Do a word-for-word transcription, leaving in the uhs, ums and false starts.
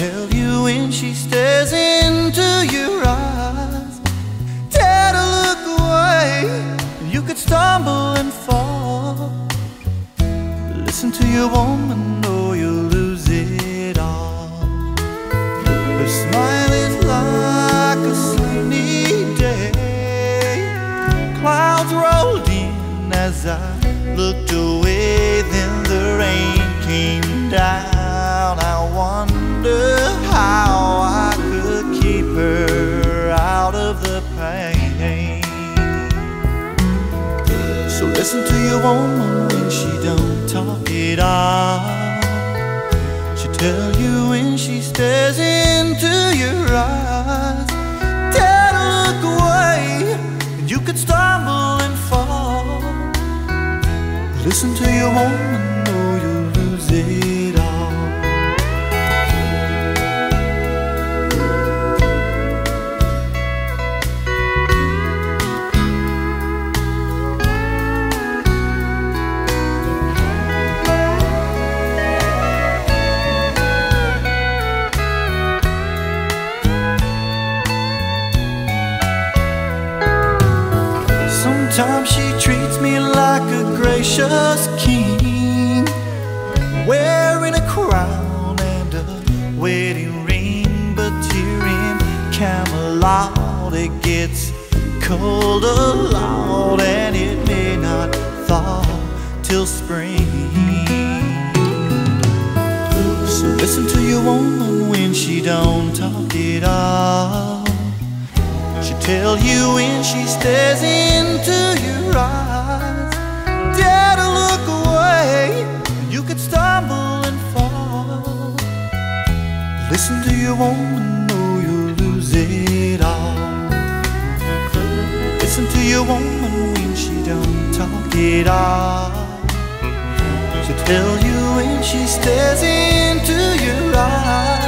tell you when she stares into your eyes. Dare to look away, you could stumble and fall. Listen to your woman or you'll lose it all. Her smile is like a sunny day. Clouds rolled in as I looked away, then the rain came down. I wonder how I could keep her out of the pain. So listen to your woman when she don't talk it all. She'll tell you when she stares into your eyes. Dare to look away, and you could stumble and fall. Listen to your woman or you'll lose it all. Sometimes she treats me like a gracious king, wearing a crown and a wedding ring. But here in Camelot it gets cold a lot, and it may not thaw till spring. So listen to your woman when she don't talk it all. She'll tell you when she stares into your eyes. Dare to look away, you could stumble and fall. Listen to your woman or you'll lose it all. Listen to your woman when she don't talk it all. She'll tell you when she stares into your eyes.